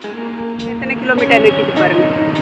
எத்தனை கிலோமீட்டர் நிற்கிது பாருங்க.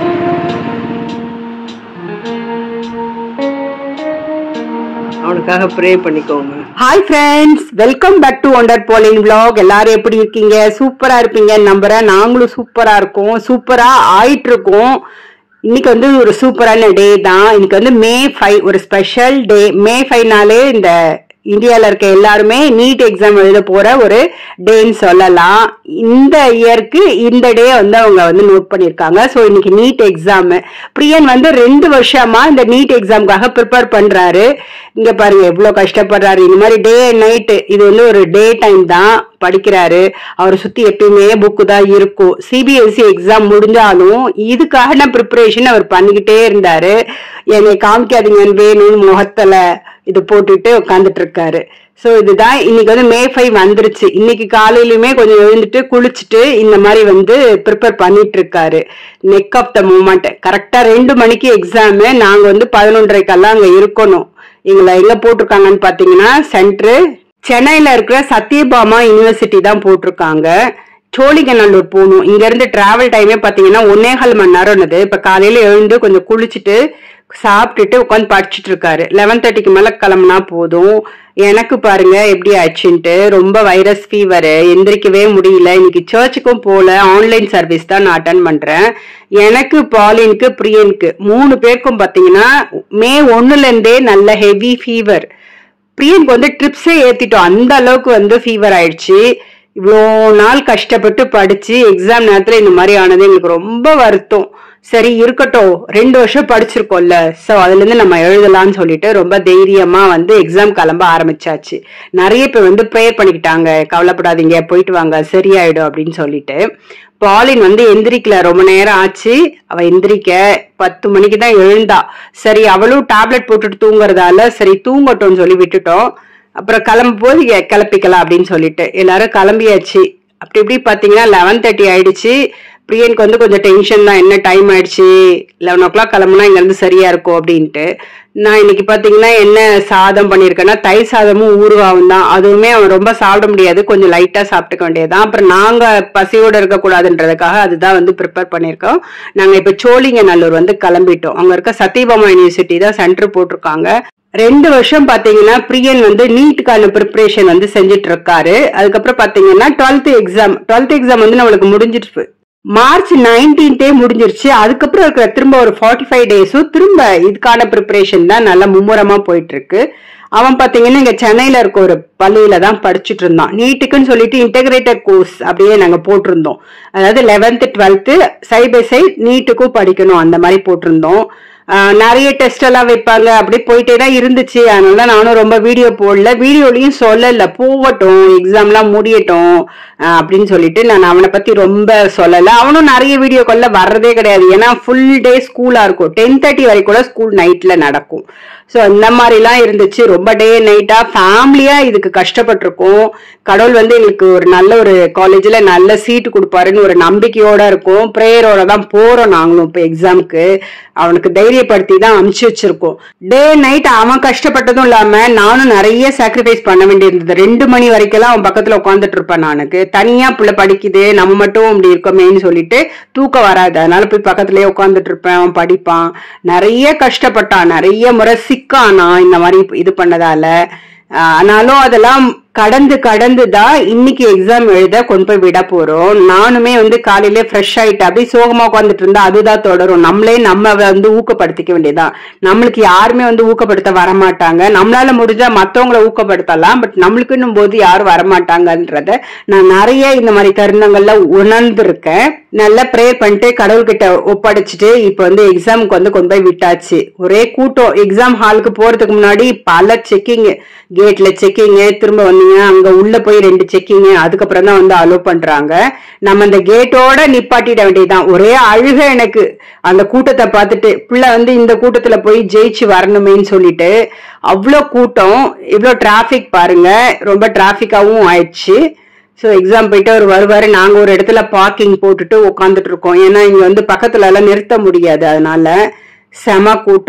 அவனுக்காக ப்ரே பண்ணிக்கோங்க. Hi friends, welcome back to ஒண்டர் போலிங் vlog. எல்லாரும் எப்படி இருக்கீங்க? சூப்பரா இருப்பீங்கன்னு நம்புறேன். நாங்களும் சூப்பரா இருக்கோம், சூப்பரா ஆயிட்டு இருக்கோம். இன்னைக்கு வந்து ஒரு சூப்பரான டே தான். இன்னைக்கு வந்து May 5, ஒரு ஸ்பெஷல் டே. May 5நாலே இந்த இந்தியாவில் இருக்க எல்லாருமே நீட் எக்ஸாம் எழுத போற ஒரு டேன்னு சொல்லலாம். இந்த இயருக்கு இந்த டே வந்து அவங்க வந்து நோட் பண்ணியிருக்காங்க. ஸோ இன்னைக்கு நீட் எக்ஸாம். பிரியன் வந்து 2 வருஷமா இந்த நீட் எக்ஸாம்காக ப்ரிப்பேர் பண்றாரு. இங்க பாருங்க எவ்வளவு கஷ்டப்படுறாரு. இந்த மாதிரி டே அண்ட் நைட்டு, இது வந்து ஒரு டே டைம் தான் படிக்கிறாரு. அவரை சுத்தி எப்பயுமே புக்கு தான் இருக்கும். சிபிஎஸ்சி எக்ஸாம் முடிஞ்சாலும் இதுக்கான ப்ரிப்பரேஷன் அவர் பண்ணிக்கிட்டே இருந்தாரு. என்னை காமிக்காதீங்கன்னு வேணும்னு முகத்துல இது போட்டுட்டு உட்காந்துட்டு இருக்காரு. ஸோ இதுதான் இன்னைக்கு வந்து May 5 வந்துருச்சு. இன்னைக்கு காலையிலுமே கொஞ்சம் எழுந்துட்டு குளிச்சுட்டு இந்த மாதிரி வந்து ப்ரிப்பேர் பண்ணிட்டு இருக்காரு. Neck of the moment. கரெக்டா 2 மணிக்கு எக்ஸாம். நாங்க வந்து 11:30 அங்க இருக்கணும். எங்களை எங்க போட்டிருக்காங்கன்னு பாத்தீங்கன்னா சென்டரு சென்னையில இருக்கிற சத்யபாமா யூனிவர்சிட்டி தான் போட்டிருக்காங்க. சோழிங்கநல்லூர் போகணும். இங்க இருந்து டிராவல் டைமே பாத்தீங்கன்னா 1.25 மணி நேரம். இப்ப காலையில எழுந்து கொஞ்சம் குளிச்சுட்டு சாப்பிட்டுட்டு உட்காந்து படிச்சுட்டு இருக்காரு. 11:30க்கு மேல கிளம்புனா போதும். எனக்கு பாருங்க எப்படி ஆச்சுன்ட்டு, ரொம்ப வைரஸ் ஃபீவர், எந்திரிக்கவே முடியல. இன்னைக்கு சர்ச்சுக்கும் போல, ஆன்லைன் சர்வீஸ் தான் நான் அட்டன் பண்றேன். எனக்கு, பாலினுக்கு, பிரியனுக்கு 3 பேருக்கும் பாத்தீங்கன்னா May 1ல இருந்தே நல்ல ஹெவி ஃபீவர். பிரியனுக்கு வந்து ட்ரிப்ஸே ஏத்திட்டோம், அந்த அளவுக்கு வந்து ஃபீவர் ஆயிடுச்சு. இவ்வளோ நாள் கஷ்டப்பட்டு படிச்சு எக்ஸாம் நேரத்துல இந்த மாதிரி ஆனது எங்களுக்கு ரொம்ப வருத்தம். சரி இருக்கட்டும், 2 வருஷம் படிச்சிருக்கோம்ல, ஸோ அதுல இருந்து நம்ம எழுதலாம்னு சொல்லிட்டு ரொம்ப தைரியமா வந்து எக்ஸாம் கிளம்ப ஆரம்பிச்சாச்சு. நிறைய பேர் வந்து ப்ரேயர் பண்ணிக்கிட்டாங்க, கவலைப்படாதீங்க போயிட்டு வாங்க சரியாயிடும் அப்படின்னு சொல்லிட்டு. பாலின் வந்து எந்திரிக்கல, ரொம்ப நேரம் ஆச்சு அவ எந்திரிக்க. 10 மணிக்கு தான் எழுந்தா. சரி அவளும் டேப்லெட் போட்டுட்டு தூங்குறதால சரி தூங்கட்டும்னு சொல்லி விட்டுட்டோம். அப்புறம் கிளம்பும் போது கிளப்பிக்கலாம் அப்படின்னு சொல்லிட்டு எல்லாரும் கிளம்பியாச்சு. அப்படி இப்படி பாத்தீங்கன்னா 11:30 ஆயிடுச்சு. பிரியனுக்கு வந்து கொஞ்சம் டென்ஷன் தான், என்ன டைம் ஆயிடுச்சு, 11 o'clock கிளம்புனா இங்க இருந்து சரியா இருக்கும் அப்படின்ட்டு. நான் இன்னைக்கு பாத்தீங்கன்னா என்ன சாதம் பண்ணிருக்கேன்னா தயிர் சாதமும் ஊறுகாவும் தான். அதுவுமே அவன் ரொம்ப சாப்பிட முடியாது, கொஞ்சம் லைட்டா சாப்பிட்டுக்க வேண்டியதுதான். அப்புறம் நாங்க பசியோட இருக்க கூடாதுன்றதுக்காக அதுதான் வந்து ப்ரிப்பேர் பண்ணிருக்கோம். நாங்க இப்ப சோழிங்கநல்லூர் வந்து கிளம்பிட்டோம். அங்க இருக்க சத்யபாமா யூனிவர்சிட்டி தான் சென்டர் போட்டிருக்காங்க. 2 வருஷம் பாத்தீங்கன்னா பிரியன் வந்து நீட்டுக்கான ப்ரிப்பரேஷன் வந்து செஞ்சுட்டு இருக்காரு. அதுக்கப்புறம் பாத்தீங்கன்னா 12th எக்ஸாம் வந்து நம்மளுக்கு முடிஞ்சிருச்சு. March 19th முடிஞ்சிருச்சு. அதுக்கப்புறம் இருக்கிற திரும்ப ஒரு 45 டேஸும் திரும்ப இதுக்கான ப்ரிப்பரேஷன் தான் நல்லா மும்முரமா போயிட்டு இருக்கு. அவன் பாத்தீங்கன்னா இங்க சென்னையில இருக்க ஒரு பள்ளியில தான் படிச்சுட்டு இருந்தான். நீட்டுக்குன்னு சொல்லிட்டு இன்டெகிரேட்டட் கோர்ஸ் அப்படியே நாங்க போட்டிருந்தோம். அதாவது 11th 12th side by side நீட்டுக்கும் படிக்கணும் அந்த மாதிரி போட்டிருந்தோம். நிறைய டெஸ்ட் எல்லாம் வைப்பாங்க, அப்படி போயிட்டே தான் இருந்துச்சு. அதனால நானும் ரொம்ப வீடியோ போடல, வீடியோலயும் சொல்லல, போகட்டும் எக்ஸாம்லாம் முடியட்டும் அப்படின்னு சொல்லிட்டு நான் அவனை பத்தி ரொம்ப சொல்லல. அவனும் நிறைய வீடியோக்குள்ள வர்றதே கிடையாது, ஏன்னா ஃபுல் டே ஸ்கூலா இருக்கும். 10:30 வரைக்கும் கூட ஸ்கூல் நைட்ல நடக்கும். ஸோ இந்த மாதிரிலாம் இருந்துச்சு. ரொம்ப டே நைட்டா ஃபேமிலியா இதுக்கு கஷ்டப்பட்டிருக்கோம். கடவுள் வந்து எங்களுக்கு ஒரு நல்ல ஒரு காலேஜ்ல நல்ல சீட்டு கொடுப்பாருன்னு ஒரு நம்பிக்கையோட இருக்கும். ப்ரேயரோட தான் போறோம் நாங்களும் இப்போ எக்ஸாமுக்கு. அவனுக்கு தைரியப்படுத்தி தான் அனுப்பிச்சு வச்சிருக்கோம். டே நைட் அவன் கஷ்டப்பட்டதும் இல்லாம நானும் நிறைய சாக்ரிஃபைஸ் பண்ண வேண்டியிருந்தது. 2 மணி வரைக்கும் அவன் பக்கத்துல உட்காந்துட்டு இருப்பான். நானுக்கு தனியா பிள்ளை படிக்குது, நம்ம மட்டும் இப்படி இருக்கோமேன்னு சொல்லிட்டு தூக்கம் வராது, அதனால போய் பக்கத்துலயே உட்காந்துட்டு இருப்பேன். அவன் படிப்பான். நிறைய கஷ்டப்பட்டான், நிறைய முறை சிக்கானா இந்த மாதிரி இது பண்ணதால. ஆனாலும் அதெல்லாம் கடந்து தான் இன்னைக்கு எக்ஸாம் எழுத கொண்டு போய் விட போறோம். நானுமே வந்து காலையில ஃப்ரெஷ் ஆயிட்டு அப்படியே சோகமா உட்காந்துட்டு இருந்தா அதுதான் தொடரும். நம்ம வந்து ஊக்கப்படுத்திக்க வேண்டியதான். நம்மளுக்கு யாருமே வந்து ஊக்கப்படுத்த வரமாட்டாங்க. நம்மளால முடிஞ்சா மத்தவங்களை ஊக்கப்படுத்தலாம், பட் நம்மளுக்குன்னும் போது யாரும் வரமாட்டாங்கன்றத நான் நிறைய இந்த மாதிரி தருணங்கள்ல உணர்ந்திருக்கேன். நல்லா ப்ரேயர் பண்ணிட்டு கடவுள்கிட்ட ஒப்படைச்சிட்டு இப்ப வந்து எக்ஸாமுக்கு வந்து கொண்டு போய் விட்டாச்சு. ஒரே கூட்டம். எக்ஸாம் ஹாலுக்கு போறதுக்கு முன்னாடி பல செக்கிங், கேட்ல செக்கிங், திரும்ப வந்து அங்க உள்ள போய் 2 செக்கிங், அதுக்கப்புறம் தான் வந்து அலோ பண்றாங்க. நம்ம அந்த கேட்டோட நிப்பாட்டிட வேண்டியதுதான். ஒரே அழுக எனக்கு அந்த கூட்டத்தை பார்த்துட்டு. பிள்ளை வந்து இந்த கூட்டத்துல போய் ஜெயிச்சு வரணுமேன்னு சொல்லிட்டு அவ்வளோ கூட்டம், இவ்வளோ டிராபிக் பாருங்க. ரொம்ப டிராபிக்காவும் ஆயிடுச்சு. ஸோ எக்ஸாம் போயிட்டு அவர் வருவாரு. நாங்க ஒரு இடத்துல பார்க்கிங் போட்டுட்டு உட்காந்துட்டு இருக்கோம், ஏன்னா இங்க வந்து பக்கத்துல எல்லாம் நிறுத்த முடியாது, அதனால செம கூட்டம்.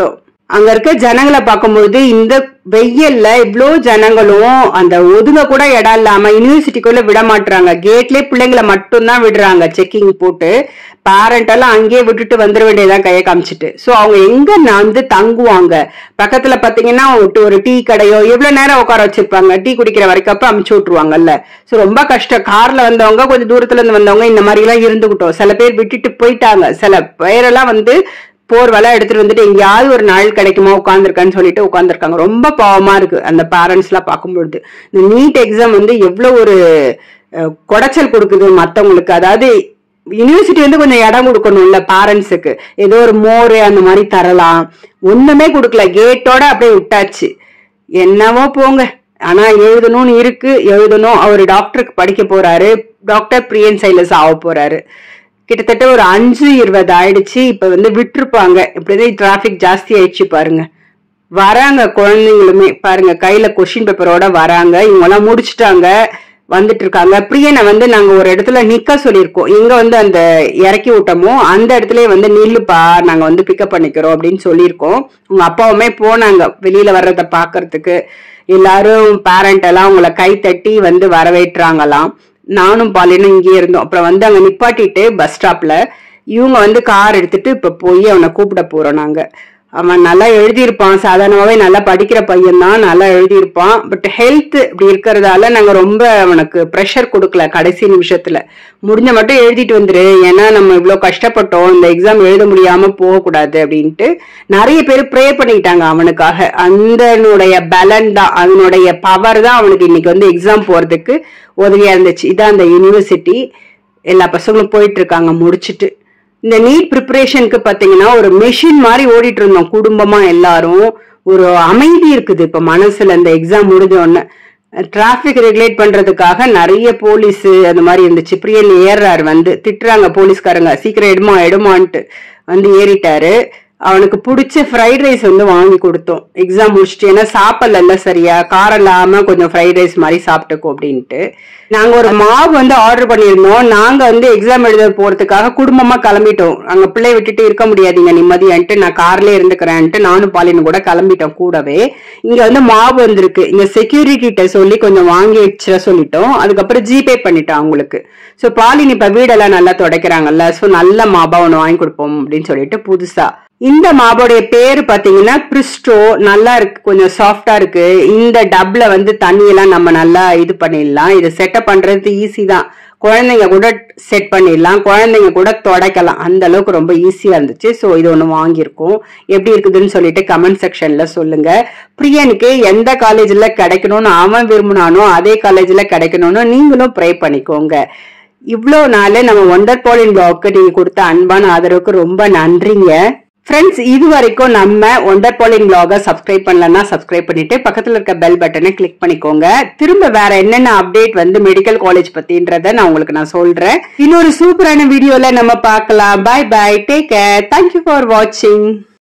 அங்க இருக்க ஜனங்களை பார்க்கும்போது இந்த வெயில்ல இவ்வளோ ஜனங்களும் அந்த ஒதுங்க கூட இடம் இல்லாம யூனிவர்சிட்டிக்குள்ள விட மாட்டாங்க. கேட்லயே பிள்ளைங்களை மட்டும்தான் விடுறாங்க செக்கிங் போட்டு. பேரண்ட் எல்லாம் அங்கேயே விட்டுட்டு வந்துட வேண்டியதான் கையை காமிச்சிட்டு. சோ அவங்க எங்க வந்து தங்குவாங்க? பக்கத்துல பாத்தீங்கன்னா ஒரு டீ கடையோ எவ்வளவு நேரம் உட்கார வச்சிருப்பாங்க, டீ குடிக்கிற வரைக்கும் அப்ப அமுச்சு விட்டுருவாங்கல்ல. சோ ரொம்ப கஷ்டம். கார்ல வந்தவங்க, கொஞ்சம் தூரத்துல இருந்து வந்தவங்க இந்த மாதிரி எல்லாம் இருந்துகிட்டோம். சில பேர் விட்டுட்டு போயிட்டாங்க, சில பேரெல்லாம் வந்து போர்வெல்லாம் எடுத்துட்டு வந்துட்டு எங்கேயாவது ஒரு நாள் கிடைக்குமா உட்காந்துருக்கான்னு சொல்லிட்டு உட்காந்துருக்காங்க. ரொம்ப பாவமா இருக்கு அந்த பேரண்ட்ஸ் எல்லாம் பார்க்கும்பொழுது. இந்த நீட் எக்ஸாம் வந்து எவ்வளவு ஒரு குடைச்சல் கொடுக்குது மத்தவங்களுக்கு. அதாவது யூனிவர்சிட்டி வந்து கொஞ்சம் இடம் கொடுக்கணும்ல பேரண்ட்ஸுக்கு, ஏதோ ஒரு மோரு அந்த மாதிரி தரலாம். ஒண்ணுமே கொடுக்கல, கேட்டோட அப்படியே விட்டாச்சு. என்னவோ போங்க. ஆனா எழுதணும்னு இருக்கு, எழுதணும். அவரு டாக்டருக்கு படிக்க போறாரு, டாக்டர் பிரியன் சைலஸ் ஆக போறாரு. கிட்டத்தட்ட ஒரு 5:20 ஆயிடுச்சு. இப்ப வந்து விட்டுருப்பாங்க. இப்படிதான் டிராபிக் ஜாஸ்தி ஆயிடுச்சு பாருங்க. வராங்க குழந்தைங்களுமே பாருங்க, கையில கொஸ்டின் பேப்பரோட வராங்க. இவங்க எல்லாம் முடிச்சுட்டாங்க, வந்துட்டு இருக்காங்க. பிரியனை வந்து நாங்க ஒரு இடத்துல நிக்க சொல்லியிருக்கோம். எங்க வந்து அந்த இறக்கி விட்டோமோ அந்த இடத்துல வந்து நில்லுப்பா, நாங்க வந்து பிக்கப் பண்ணிக்கிறோம் அப்படின்னு சொல்லியிருக்கோம். உங்க அப்பாவுமே போனாங்க வெளியில வர்றத பாக்குறதுக்கு. எல்லாரும் பேரண்ட் எல்லாம் உங்களை கை தட்டி வந்து வரவேற்றாங்களாம். நானும் பாலினும் இங்கே இருந்தோம். அப்புறம் வந்து அங்க நிப்பாட்டிட்டு பஸ் ஸ்டாப்ல இவங்க வந்து கார் எடுத்துட்டு இப்ப போய் அவனை கூப்பிட போறோம் நாங்க. அவன் நல்லா எழுதியிருப்பான், சாதாரணமாவே நல்லா படிக்கிற பையன் தான், நல்லா எழுதியிருப்பான். பட் ஹெல்த் இப்படி இருக்கிறதால நாங்க ரொம்ப அவனுக்கு ப்ரெஷர் கொடுக்கல. கடைசி நிமிஷத்துல முடிஞ்ச மட்டும் எழுதிட்டு வந்துரு, ஏன்னா நம்ம இவ்வளவு கஷ்டப்பட்டோம், இந்த எக்ஸாம் எழுத முடியாம போகக்கூடாது அப்படின்ட்டு நிறைய பேர் ப்ரே பண்ணிக்கிட்டாங்க அவனுக்காக. அதனுடைய பலன் தான், அதனுடைய பவர் தான் அவனுக்கு இன்னைக்கு வந்து எக்ஸாம் போறதுக்கு உதவியா இருந்துச்சு. இதான் அந்த யூனிவர்சிட்டி. எல்லா பசங்களும் போயிட்டு இருக்காங்க முடிச்சுட்டு. இந்த நீட் ப்ரிப்பரேஷனுக்கு பாத்தீங்கன்னா ஒரு மெஷின் மாதிரி ஓடிட்டு இருந்தோம் குடும்பமா எல்லாரும். ஒரு அமைதி இருக்குது இப்ப மனசுல. இந்த எக்ஸாம் முடிஞ்ச உடனே டிராபிக் ரெகுலேட் பண்றதுக்காக நிறைய போலீஸ் அந்த மாதிரி இருந்துச்சு. பிரியன் ஏறாரு, வந்து திட்டுறாங்க போலீஸ்காரங்க, சீக்கிரம் எடுமான்ட்டு வந்து ஏறிட்டாரு. அவனுக்கு பிடிச்ச ஃப்ரைட் ரைஸ் வந்து வாங்கி கொடுத்தோம் எக்ஸாம் முடிச்சுட்டு. ஏன்னா சாப்பிடல சரியா, காரம் இல்லாம கொஞ்சம் ஃப்ரைட் ரைஸ் மாதிரி சாப்பிட்டுக்கோ அப்படின்ட்டு. நாங்க ஒரு மாவு வந்து ஆர்டர் பண்ணியிருந்தோம். நாங்க வந்து எக்ஸாம் எழுத போறதுக்காக குடும்பமா கிளம்பிட்டோம். அங்க பிள்ளை விட்டுட்டு இருக்க முடியாதீங்க நிம்மதியான்ட்டு, நான் கார்லயே இருந்துக்கிறேன்ட்டு நானும் பாலினும் கூட கிளம்பிட்டோம் கூடவே. இங்க வந்து மாவு வந்திருக்கு, இங்க செக்யூரிட்டிட்ட சொல்லி கொஞ்சம் வாங்கி வச்சிட சொல்லிட்டோம். அதுக்கப்புறம் ஜிபே பண்ணிட்டோம் அவங்களுக்கு. சோ பாலின் இப்ப வீடெல்லாம் நல்லா துடைக்கிறாங்கல்ல, சோ நல்ல மாபா ஒண்ணு வாங்கி கொடுப்போம் அப்படின்னு சொல்லிட்டு புதுசா. இந்த மாவோடைய பேரு பாத்தீங்கன்னா பிரிஸ்டோ. நல்லா இருக்கு, கொஞ்சம் சாஃப்டா இருக்கு. இந்த டப்ல வந்து தண்ணி எல்லாம் நம்ம நல்லா இது பண்ணிடலாம். இதை செட்டப் பண்றது ஈஸி தான். குழந்தைங்க கூட செட் பண்ணிடலாம், குழந்தைங்க கூட துடைக்கலாம். அந்த அளவுக்கு ரொம்ப ஈஸியா இருந்துச்சு. சோ இது ஒண்ணு வாங்கியிருக்கோம். எப்படி இருக்குதுன்னு சொல்லிட்டு கமெண்ட் செக்ஷன்ல சொல்லுங்க. பிரியனுக்கு எந்த காலேஜ்ல கிடைக்கணும்னு அவன் விரும்பினானோ அதே காலேஜ்ல கிடைக்கணும்னு நீங்களும் ப்ரே பண்ணிக்கோங்க. இவ்வளவு நாள் நம்ம ஒண்டர் பாலின் பிளாக்கு நீங்க கொடுத்த அன்பான ஆதரவுக்கு ரொம்ப நன்றிங்க ஃப்ரெண்ட்ஸ். இது வரைக்கும் நம்ம ஒண்டர் பாலின் பிளாக சப்ஸ்கிரைப் பண்ணலன்னா சப்ஸ்கிரைப் பண்ணிட்டு பக்கத்துல இருக்க பெல் பட்டனை கிளிக் பண்ணிக்கோங்க. திரும்ப வேற என்னென்ன அப்டேட் வந்து மெடிக்கல் காலேஜ் பத்தின்றத நான் சொல்றேன். இன்னொரு சூப்பரான வீடியோல நம்ம பார்க்கலாம். Bye bye, take care, thank you for வாட்சிங்.